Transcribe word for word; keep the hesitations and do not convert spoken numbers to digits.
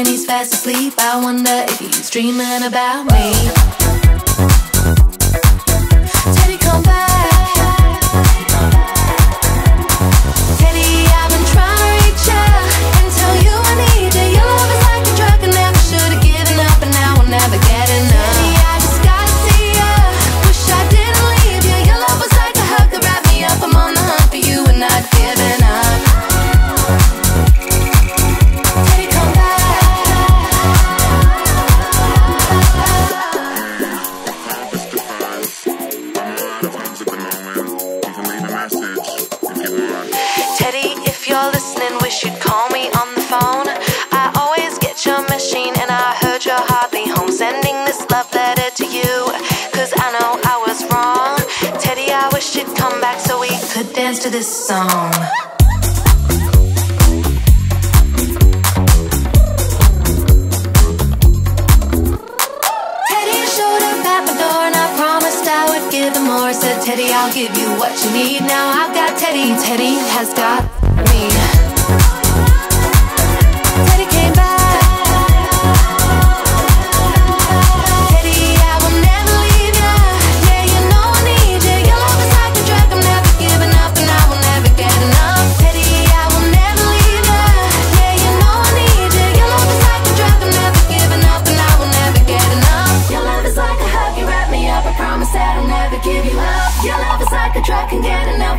when he's fast asleep, I wonder if he's dreaming about me. Teddy, come back. Teddy, I've been trying to reach ya and tell you I need ya. Your love is like a drug, I never should've given up, and now I'll never get enough. Teddy, I just gotta see ya. Wish I didn't leave ya. Your love was like a hug that wrapped me up. I'm on the hunt for you and not giving up. Teddy, come back. Teddy, if you're listening, wish you'd call me on the phone. I always get your machine and I heard you're hardly home. Sending this love letter to you, cause I know I was wrong. Teddy, I wish you'd come back so we could dance to this song. Teddy, you showed up at my door and I promised I would give him more. Said, Teddy, I'll give you what you need. Now I've got Teddy, Teddy has got me. Teddy came back. Teddy, I will never leave ya. Yeah, you know I need ya. Your love is like a drug, I'm never giving up, and I will never get enough. Teddy, I will never leave ya. Yeah, you know I need ya. Your love is like a drug, I'm never giving up, and I will never get enough. Your love is like a hug, you wrap me up, I promise that I'll never give you up. Your love is like a drug, can't get enough.